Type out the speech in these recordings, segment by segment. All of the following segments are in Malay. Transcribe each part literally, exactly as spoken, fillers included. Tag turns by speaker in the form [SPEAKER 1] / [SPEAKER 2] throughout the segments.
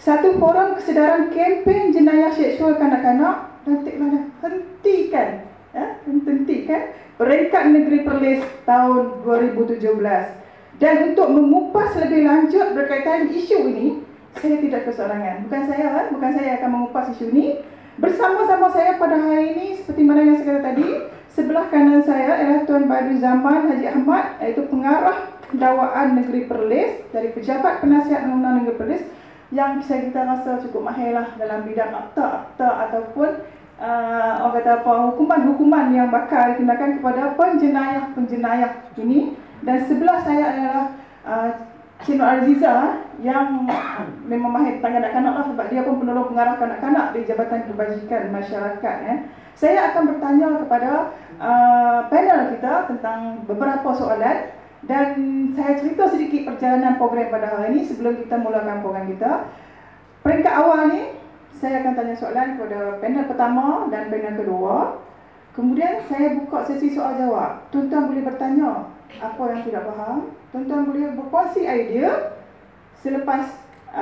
[SPEAKER 1] Satu forum kesedaran kempen jenayah seksual kanak-kanak dan telah hentikan, ya, hentikan Peringkat Negeri Perlis tahun dua ribu tujuh belas. Dan untuk mengupas lebih lanjut berkaitan isu ini, saya tidak kesorangan. Bukan saya, bukan saya akan mengupas isu ini. Bersama-sama saya pada hari ini, seperti mana yang saya kata tadi, sebelah kanan saya ialah Tuan Badiu Zaman Haji Ahmad, iaitu pengarah dakwaan Negeri Perlis dari Pejabat Penasihat Undang-Undang Negeri Perlis, yang bisa kita rasa cukup mahir lah dalam bidang akta-akta ataupun uh, orang kata apa, hukuman-hukuman yang bakal dikenakan kepada penjenayah-penjenayah ini. Dan sebelah saya adalah uh, Cik Nur Aziza yang memang mahir tentang kanak-kanak lah, sebab dia pun penolong pengarah kanak-kanak di Jabatan Kebajikan Masyarakat. Eh. Saya akan bertanya kepada uh, panel kita tentang beberapa soalan. Dan saya cerita sedikit perjalanan program pada hari ini sebelum kita mulakan program kita. Peringkat awal ni, saya akan tanya soalan kepada panel pertama dan panel kedua. Kemudian saya buka sesi soal jawab. Tuan-tuan boleh bertanya apa yang tidak faham. Tuan-tuan boleh berkongsi idea selepas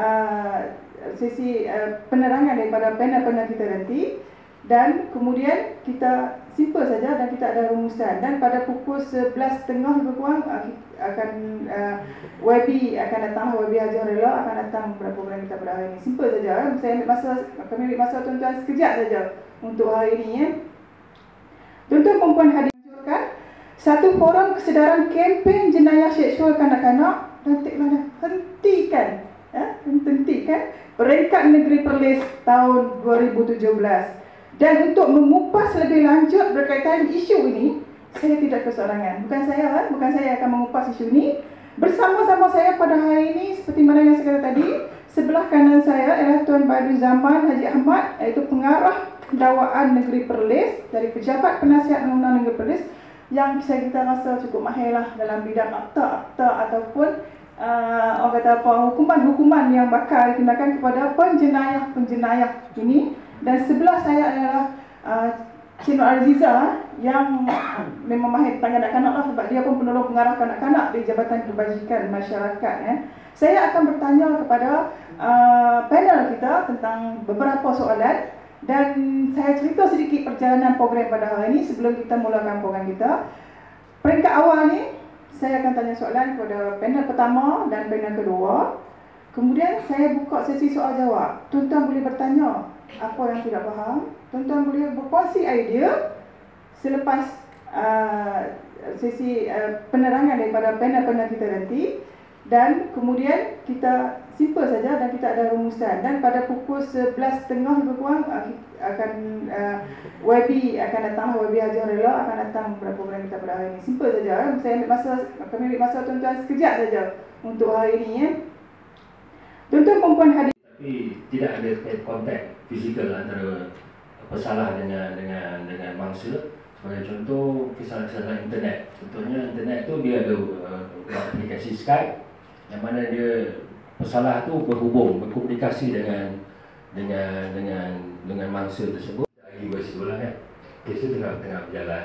[SPEAKER 1] uh, sesi uh, penerangan daripada panel-panel kita nanti. Dan kemudian kita simple saja dan kita ada rumusan. Dan pada pukul sebelas tiga puluh lebih kurang akan uh, Y B akan datang, Y B Haji Harila akan datang pada program kita pada hari ini. Simple saja. Saya ambil masa, kami ambil masa tuan-tuan sekejap saja untuk hari ini. Ya. Tuan-tuan perempuan hadirkan satu forum kesedaran kempen jenayah seksual kanak-kanak dan telah hentikan, ya, hentikan Peringkat Negeri Perlis tahun dua ribu tujuh belas. Dan untuk mengupas lebih lanjut berkaitan isu ini, saya tidak kesorangan. Bukan saya, bukan saya akan mengupas isu ini. Bersama-sama saya pada hari ini, seperti mana yang saya kata tadi, sebelah kanan saya ialah Tuan Badiu Zaman Haji Ahmad, iaitu pengarah dakwaan Negeri Perlis dari Pejabat Penasihat Undang-Undang Negeri Perlis, yang bisa kita rasa cukup mahir lah dalam bidang akta-akta ataupun uh, orang kata apa, hukuman-hukuman yang bakal dikenakan kepada penjenayah-penjenayah ini. Dan sebelah saya adalah uh, Cik Nur Aziza yang memang mahir tentang kanak-kanak lah, sebab dia pun penolong pengarah kanak-kanak di Jabatan Kebajikan Masyarakat. Eh. Saya akan bertanya kepada uh, panel kita tentang beberapa soalan. Dan saya cerita sedikit perjalanan program pada hari ini sebelum kita mulakan program kita. Peringkat awal ni, saya akan tanya soalan kepada panel pertama dan panel kedua. Kemudian saya buka sesi soal jawab. Tuan-tuan boleh bertanya apa yang tidak faham. Tuan-tuan boleh berkongsi idea selepas uh, sesi uh, penerangan daripada panel-panel kita nanti. Dan kemudian kita simple saja dan kita ada rumusan. Dan pada pukul sebelas tiga puluh lebih kurang akan uh, Y B akan datang, Y B Haji Harila akan datang pada program kita pada hari ini. Simple saja. Saya ambil masa, kami ambil masa tuan-tuan sekejap saja untuk hari ini. Ya. Tuan-tuan perempuan hadir.
[SPEAKER 2] Tapi tidak ada kontak fizikal antara pesalah dengan dengan dengan mangsa. Sebagai contoh, kesalahan-kesalahan internet. Contohnya internet tu dia ada uh, aplikasi Skype yang mana dia pesalah tu berhubung, berkomunikasi dengan dengan dengan dengan mangsa tersebut. Lagi bersebelah kan. Kes tu tengah tengah berjalan.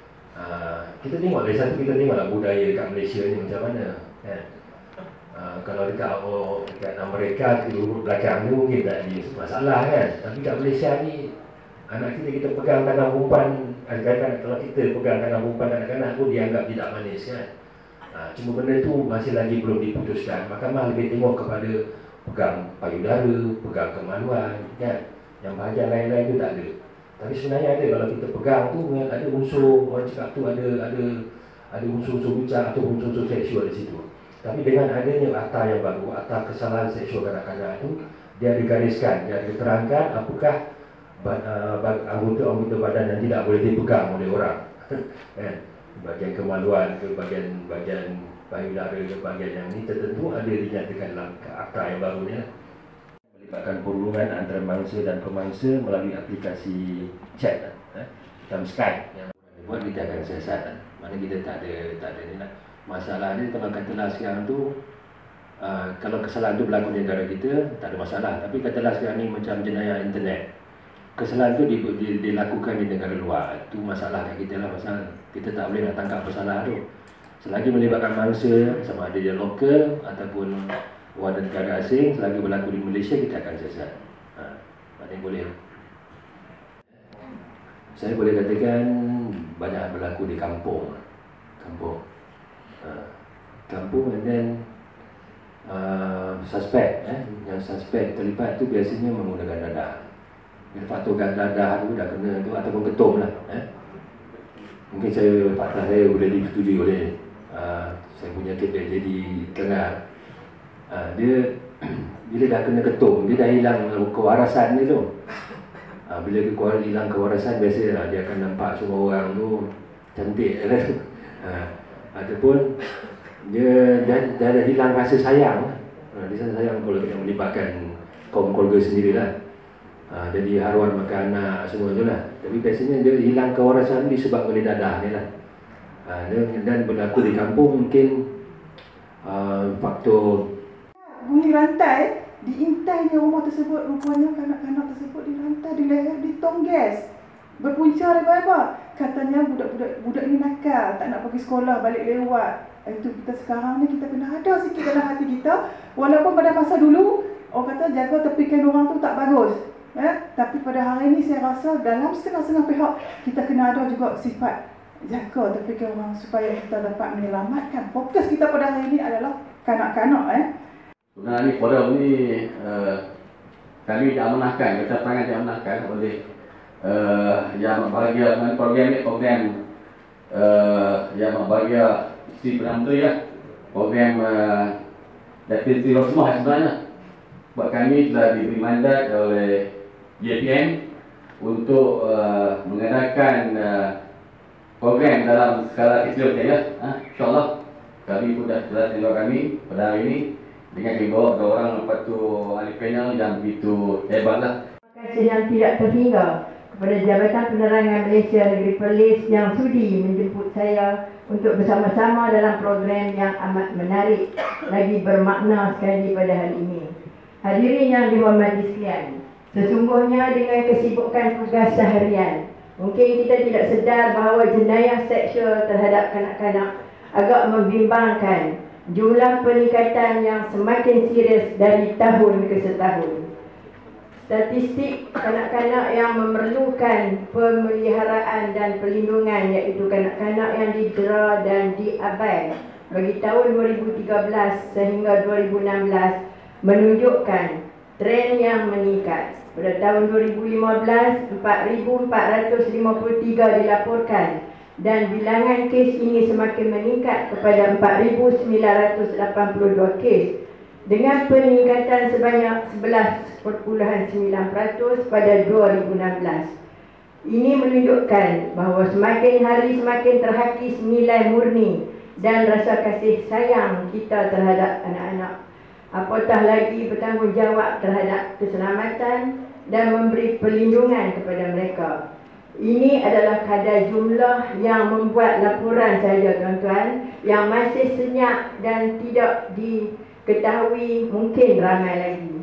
[SPEAKER 2] Uh, kita tengok dari satu kita tengoklah budaya kat Malaysia ni macam mana kan. Uh, kalau dekat oh, dekat Amerika di urut belakang tu mungkin tak ada masalah kan. Tapi kat Malaysia ni anak kita kita pegang tangan perempuan, kadang-kadang kalau kita pegang tangan perempuan kanak-kanak pun dianggap tidak manis kan. Uh, cuma benda tu masih lagi belum diputuskan. Mahkamah lebih tengok kepada pegang payudara, pegang kemaluan kan. Yang bahagian lain-lain tu tak ada. Tapi sebenarnya ada, kalau kita pegang tu ada unsur, orang cakap tu ada ada ada unsur-unsur bicara atau unsur-unsur seksual di situ. Tapi dengan adanya akta yang baru, akta kesalahan seksual kanak-kanak itu, dia digariskan, dia diterangkan apakah anggota-anggota badan yang tidak boleh dipegang oleh orang. eh, bagian kemaluan ke bagian bagian payudara ke bagian yang ini tertentu ada dinyatakan dalam akta yang baru ni. Melibatkan perhubungan antara mangsa dan pemangsa melalui aplikasi chat, eh, macam Skype yang buat kita akan siasat. Mana kita tak ada tak ada ni lah. Masalah dia kalau katalah sekarang tu uh, kalau kesalahan tu berlaku di negara kita tak ada masalah. Tapi katalah sekarang ni macam jenayah internet, kesalahan tu di, di, dilakukan di negara luar, itu masalah kat kita lah. Pasal kita tak boleh nak tangkap masalah tu selagi melibatkan mangsa, sama ada dia lokal ataupun warga negara asing selagi berlaku di Malaysia kita akan siasat. Ha, maknanya boleh. Saya boleh katakan banyak berlaku di kampung. Kampung. Ha, kampung and then uh, suspek, eh, yang suspek terlibat tu biasanya menggunakan dadah. Bila faktor dadah tu dah kena tu ataupun ketum lah. Eh. Mungkin saya fakta saya boleh disetujui oleh uh, saya punya K P J di Tengah. Uh, dia bila dah kena ketum, dia dah hilang kewarasan dia tu. Uh, bila dia hilang kewarasan, biasa dia akan nampak semua orang tu cantik kan. Uh, ataupun dia dah, dah, dah hilang rasa sayang. Uh, dia rasa sayang kalau kita melibatkan kaum keluarga sendirilah. Ha, jadi haruan makan anak semua tu lah. Tapi biasanya dia hilang kewarasan disebabkan oleh dadah ni lah. Ha, dan berlaku di kampung mungkin uh, faktor
[SPEAKER 1] bunyi rantai diintainya rumah tersebut, rupanya kanak-kanak tersebut dirantai di leher, ditongges. Berpunca daripada apa? Katanya budak-budak budak ni nakal, tak nak pergi sekolah, balik lewat. Itu kita sekarang ni kita kena ada sikit dalam hati kita. Walaupun pada masa dulu orang kata jaga tepikan orang tu tak bagus. Eh, tapi pada hari ini saya rasa dalam setengah-setengah pihak kita kena ada juga sifat jaga tepikan orang supaya kita dapat menyelamatkan. Fokus kita pada hari ini adalah kanak-kanak. Eh.
[SPEAKER 3] Sebenarnya forum ni uh, kami diamanahkan, kita tangan diamanahkan oleh uh, Yang Bahagia dengan program ni, program uh, Yang Bahagia Isteri Perdana Menteri ya. Program uh, Datin Sri Rosmah sebenarnya. Sebab kami telah diberi mandat oleh J P M untuk uh, mengadakan uh, program dalam skala kecil saja. Ha, InsyaAllah kami pun dah telah tengok kami pada hari ini dengan membawa dua orang lepas tu ahli panel yang begitu hebatlah.
[SPEAKER 4] Terima kasih yang tidak terhingga kepada Jabatan Penerangan Malaysia Negeri Perlis yang sudi menjemput saya untuk bersama-sama dalam program yang amat menarik lagi bermakna sekali pada hari ini. Hadirin yang dihormati sekalian, sesungguhnya dengan kesibukan tugas seharian, mungkin kita tidak sedar bahawa jenayah seksual terhadap kanak-kanak agak membimbangkan. Jumlah peningkatan yang semakin serius dari tahun ke setahun. Statistik kanak-kanak yang memerlukan pemeliharaan dan perlindungan, iaitu kanak-kanak yang didera dan diabai bagi tahun dua ribu tiga belas sehingga dua ribu enam belas menunjukkan tren yang meningkat. Pada tahun dua ribu lima belas, empat ribu empat ratus lima puluh tiga dilaporkan dan bilangan kes ini semakin meningkat kepada empat ribu sembilan ratus lapan puluh dua kes dengan peningkatan sebanyak sebelas perpuluhan sembilan peratus pada dua ribu enam belas. Ini menunjukkan bahawa semakin hari semakin terhakis nilai murni dan rasa kasih sayang kita terhadap anak-anak. Apatah lagi bertanggungjawab terhadap keselamatan dan memberi perlindungan kepada mereka. Ini adalah kadar jumlah yang membuat laporan saja tuan-tuan yang masih senyap dan tidak diketahui, mungkin ramai lagi.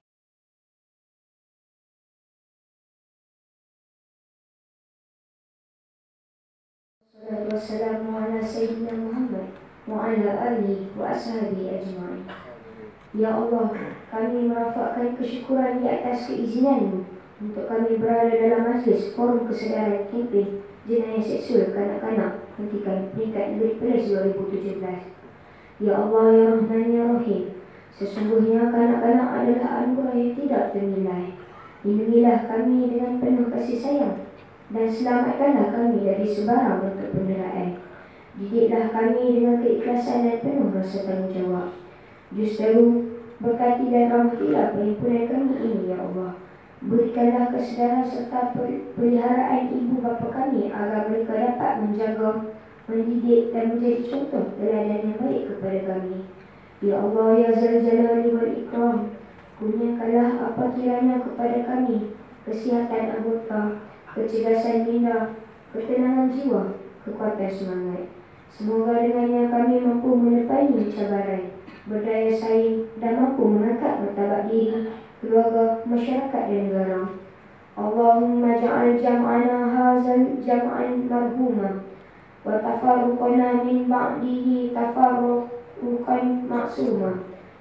[SPEAKER 5] Wassalamu ala Sayyidina Muhammad wa ala alihi wa ashabihi ajma'in. Ya Allah, kami merafakkan kesyukuran di atas keizinan-Mu untuk kami berada dalam majlis forum kesedaran kempen jenayah seksual kanak-kanak hentikan peringkat Negeri Perlis dua ribu tujuh belas. Ya Allah, Ya Rahman, Ya Rahim, sesungguhnya kanak-kanak adalah anugerah yang tidak ternilai. Lindungilah kami dengan penuh kasih sayang dan selamatkanlah kami dari sebarang bentuk penderaan. Didiklah kami dengan keikhlasan dan penuh rasa tanggungjawab. Justeru berkati dan rahmatilah perhimpunan kami ini, Ya Allah. Berikanlah kesedaran serta peliharaan ibu bapa kami agar mereka dapat menjaga, mendidik dan menjadi contoh teladan yang baik kepada kami. Ya Allah, Ya Zal Jalali wal Ikram, kurniakanlah apa kiranya kepada kami kesihatan anggota, kecerdasan minda, ketenangan jiwa, kekuatan semangat. Semoga dengannya kami mampu menepani cabaran, berdaya saing dan mampu mengangkat martabat diri, keluarga, masyarakat dan negara. Allahumma ja'al jam'ana hazal jam'an marhuma wa tafarruqana min ba'dihi tafarruqan ma'suma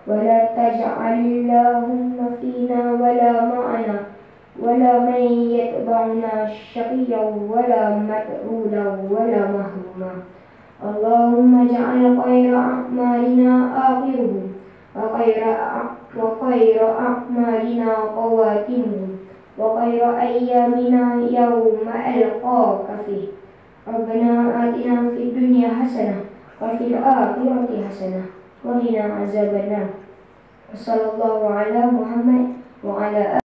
[SPEAKER 5] ولا تجعل اللهم فينا ولا معنا ولا من يتبعنا شقيا ولا مطرودا ولا محروما. اللهم اجعل خير أعمالنا آخره وخير وخير أعمالنا خواتمه وخير أيامنا يوم ألقاك فيه. ربنا آتنا في الدنيا حسنة وفي الآخرة حسنة وقنا عذاب النار. وصلى الله على محمد وعلى